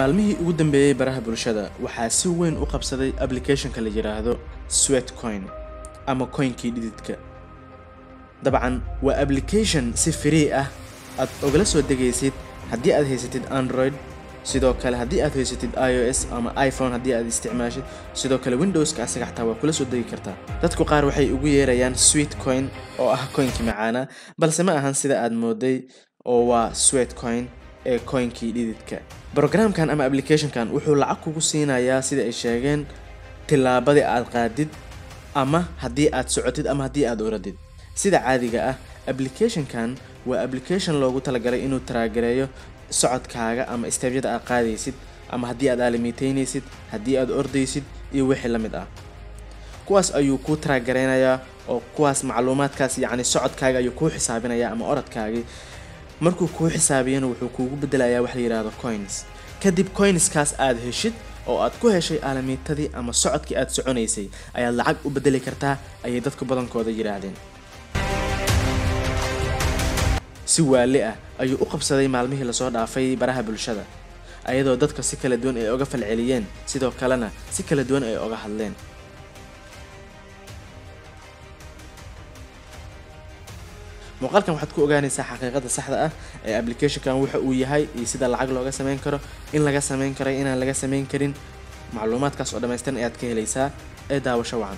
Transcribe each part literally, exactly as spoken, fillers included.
maalmihii ugu dambeeyay baraha bulshada waxaa si weyn u qabsaday application-ka la yiraahdo Sweatcoin ama coinkii dhididka. dabcan waa application si free ah aad ogala soo degaysid haddii aad haysatid Android, sidoo kale haddii aad haysatid iOS ama iPhone haddii aad isticmaashid, sidoo kale Windows-ka asaga xataa waa kula soo degi kartaa. dadku qaar waxay ugu yeerayaan Sweatcoin oo ah coinkii macaana, balse ma ahan sida aad mooday oo waa Sweatcoin ee coinkii dhididka. Programkan ama application-kan wuxuu lacag kugu siinayaa sida ay sheegeen tilaabadii aad qaadid ama haddii aad socotid ama haddii aad oradid. sida caadiga ah application-kan waa application loogu talagalay inuu taageero socodkaaga ama step-yada aad qaadaysid ama haddii aad aalimiiteynaysid, haddii aad ordaysid iyo wixii la mid ah. kuwaas ayuu ku taageeranayaa oo kuwaas macluumaadkaas yacni socodkaaga ayuu ku xisaabinayaa ama orodkaagi. markuu ku xisaabiyana wuxuu kuugu bedelayaa wax la yiraahdo coins. kadib coinskaas aad heshid oo aad ku heshay aalamiitadii ama socodkii aad soconaysay ayaad lacag u bedeli kartaa ayay dadka badankooda yiraahdeen. si waali ah ayuu u qabsaday maalmihii la soo dhaafay baraha bulshada, ayadoo dadka si kala duwan ay uga falceliyeen, sidoo kalena si kala duwan ay uga hadleen. muuqaalkan waxaad ku ogaanaysaa xaqiiqada saxda ah ee application-kan waxa uu yahay iyo sida lacag looga sameyn karo, in laga sameyn karo inaan laga sameyn karin. macluumaadkaas oo dhammaystiran ayaad ka helaysaa ee daawasho wacan.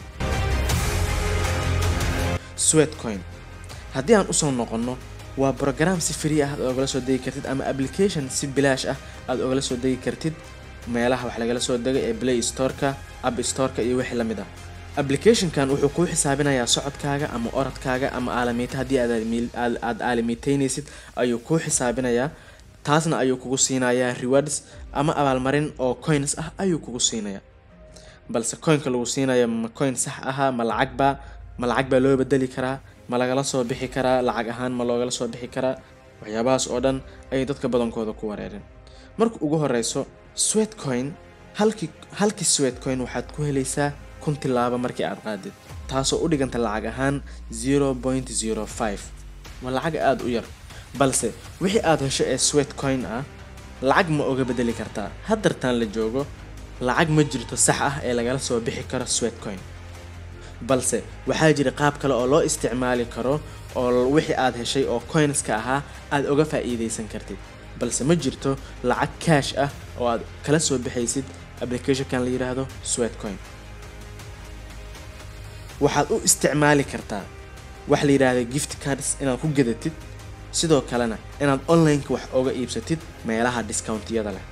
Sweatcoin haddii aan usoo noqono waa program si free ah aad ogala soo degi kartid ama application si bilaash ah aad ogala soo degi kartid meelaha wax lagala soo degay ee Play Store-ka, App Store-ka iyo wixii la mid ah. application-kan wuxuu ku xisaabinayaa socodkaaga ama orodkaaga ama aalamiita haddii aad aad aalimiiteynaysid ayuu ku xisaabinayaa. taasna ayuu kugu siinayaa rewards ama abaalmarin oo coins ah ayuu kugu siinayaa. balse coinka lagu siinayo ma coin sax aha ma lacag ba ma lacag baa loo bedeli karaa, ma lagala soo bixi karaa, lacag ahaan ma loogala soo bixi karaa. waxyaabahaas oo dhan ayay dadka badankooda ku wareereen. marka ugu horeyso Sweatcoin halkii halkii Sweatcoin waxaad ku helaysaa kun tilaabo markii aad qaadid, taasoo u dhiganta lacag ahaan zero point zero five. waa lacag aad u yar, balse wixii aad hesho ee Sweatcoin ah lacag ma uga bedeli kartaa. haddartaan la joogo lacag ma jirto sax ah ee lagala soo bixi karo Sweatcoin, balse waxaa jira qaab kale oo loo isticmaali karo oo wixii aad heshay oo coinska ahaa aad uga faa'iideysan kartid. balse ma jirto lacag cash ah oo aad kala soo bixaysid application-kan la yiraahdo Sweatcoin. waxaad u isticmaali kartaa wax la yiraahdo gift cards inaad ku gadatid, sidoo kalena inaad online-ka wax uga iibsatid meelaha discount-yada leh.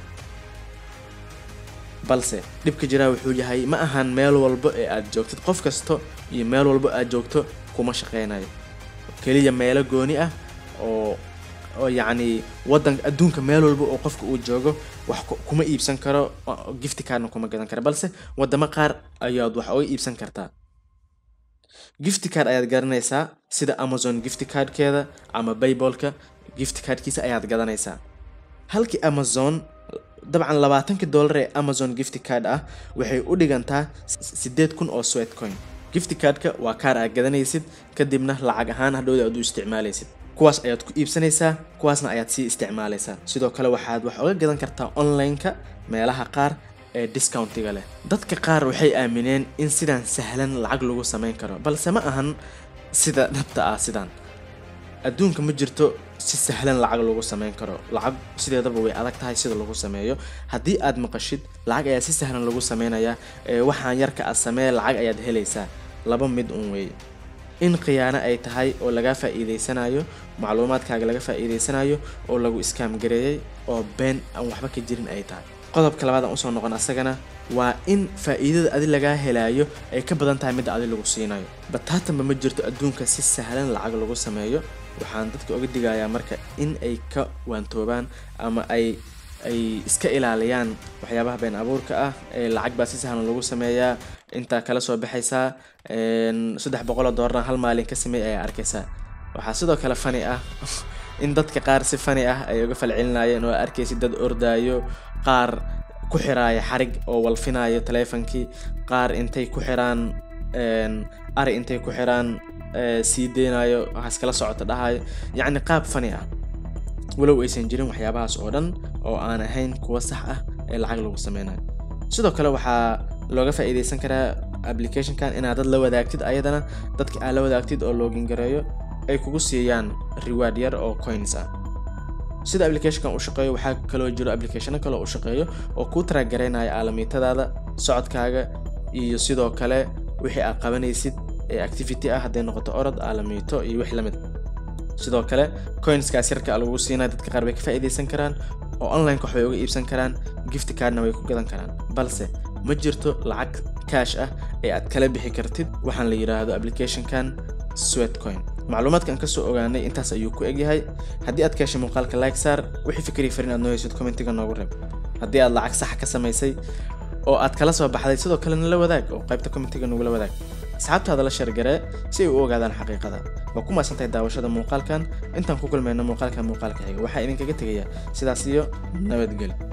balse dhibka jira wuxuu yahay ma ahan meel walba ee aad joogtid qof kasto iyo meel walba aad joogto kuma shaqeynayo. kaliya meelo gooni ah oo oo yacni wadanka adduunka meel walba oo qofka uu joogo wax kuma iibsan karo gift card kuma gadan karo, balse wadamo qaar ayaad wax uga iibsan kartaa. gift card ayaad garanaysaa sida Amazon gift card-keeda ama PayPal-ka gift card-kiisa ayaad gadanaysaa. halkii Amazon dabcan labaatanka dollar ee Amazon gift card ah waxay u dhigantaa sideed kun oo Sweatcoin. gift card-ka waa kaar aad gadanaysid kadibna lacag ahaan hadhowda aad u isticmaalaysid. kuwaas ayaad ku iibsanaysaa, kuwaasna ayaad sii isticmaalaysaa. sidoo kale waxaad wax uga gadan kartaa online-ka meelaha qaar ee discount-iga leh. dadka qaar waxay aamineen in sidaan sahlan lacag lagu sameyn karo, balse ma ahan sida dhabta ah. sidaan adduunka ma jirto si sahlan lacag lagu sameyn karo. lacag sideedaba way adag tahay sida lagu sameeyo. haddii aad maqashid lacag ayaa si sahlan lagu sameynayaa ee waxaan yarka aad samee lacag ayaad helaysaa, laba mid un wey: in khiyaano ay tahay oo laga faa'iideysanayo macluumaadkaaga, laga faa'iideysanayo oo lagu scam gareeyay oo been aan waxba ka jirin ay tahay. qodobka labaad aan usoo noqon asagana waa in faa'iidada adi laga helayo ay ka badan tahay midda adi lagu siinayo. bataatanba ma jirto adduunka si sahlan lacag lagu sameeyo. waxaan dadka uga digayaa marka in ay ka waantoobaan ama ay ay iska ilaaliyaan waxyaabaha been abuurka ah ee lacag baa si sahlan lagu sameeyaa. inta kala soo baxaysaa saddex boqol oo dollar hal maalin ka sameey ayaa arkaysaa. waxaa sidoo kale funny ah in dadka qaar si funny ah ay uga falcelinayeen oo arkaysid dad ordaayo, qaar ku xiraaya xarig oo walfinayo taleefankii, qaar intay ku xiraan ari intay ku xiraan sii deynayo waxaas kala socota dhahayo. yacni qaab funny ah walow aysan jirin waxyaabahaas oo dhan oo aan ahayn kuwa sax ah ee lacag lagu sameynayo sidoo kale waxaa looga faa'iideysan karaa application-kan inaad dad la wadaagtid ayadana dadka aad la wadaagtid oo login gareeyo ay kugu siiyaan reward yar oo coins ah sida application-kan u shaqeeyo waxaa kaloo jiro application kale oo u shaqeeyo oo ku track gareynaya aalamiitadaada socodkaaga iyo sidoo kale wixii aad qabanaysid ee activity ah haday noqoto orod aalamiito iyo wix lamid sidoo kale coins-kaas yarka lagu siinaa dadka qaar bay ka faa'iideysan karaan oo online wax way uga iibsan karaan gift card-na way ku gadan karaan balse ma jirto lacag cash ah ee aad kala bixi kartid waxaan la yiraahdo application-kan Sweatcoin macluumaadkan ka soo ogaanay intaas ayuu ku egyahay haddii aad ka heshay muuqaalka like saar wixii fikri fariin aad noo haysid commentiga noogu reeb haddii aad lacag sax ka samaysay oo aad kala soo baxday sidoo kale la wadaag oo qaybta commentiga noogu la wadaag asxaabtaada la share garee si ay u ogaadaan xaqiiqada waa ku maasantahay daawashada muuqaalkan intaan ku kulmayno muuqaalka muuqaalka xiga waxaa idinkaga tegayaa sidaas iyo nabadgelyo